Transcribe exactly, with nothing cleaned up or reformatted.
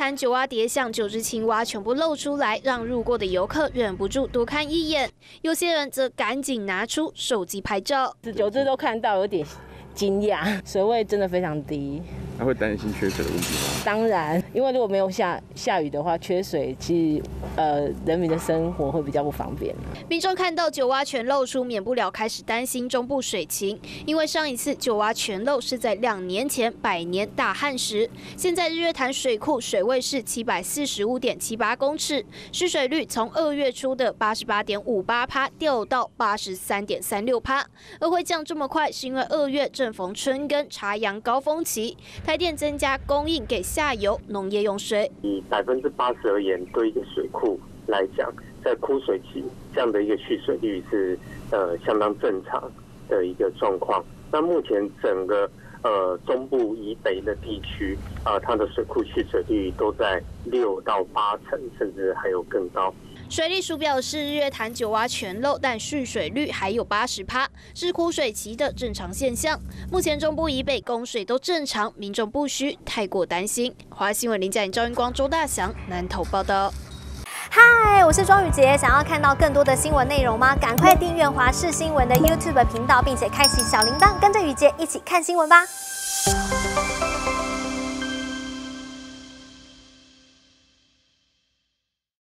潭九蛙蝶像九只青蛙全部露出来，让路过的游客忍不住多看一眼。有些人则赶紧拿出手机拍照。 九只都看到，有点惊讶，水位真的非常低。 那会担心缺水的问题吗？ 当然，因为如果没有下下雨的话，缺水其实呃人民的生活会比较不方便。 民众看到九蛙全露出，免不了开始担心中部水情，因为上一次九蛙全露是在两年前百年大旱时。现在日月潭水库水位是七百四十五点七八公尺，蓄水率从二月初的八十八点五八趴掉到八十三点三六趴，而会降这么快，是因为二月正逢春耕插秧高峰期。台电增加供应给下游农业用水。 以百分之八十而言，对一个水库来讲，在枯水期这样的一个蓄水率是呃相当正常的一个状况。那目前整个呃中部以北的地区啊、呃，它的水库蓄水率都在六到八成，甚至还有更高。 水利署表示，日月潭九蛙全漏，但蓄水率还有八十趴，是枯水期的正常现象。目前中部以北供水都正常，民众不需太过担心。华新闻林佳颖、赵云光、周大祥南投报道。 嗨，我是庄宇杰，想要看到更多的新闻内容吗？赶快订阅华视新闻的 YouTube 频道，并且开启小铃铛，跟着宇杰一起看新闻吧。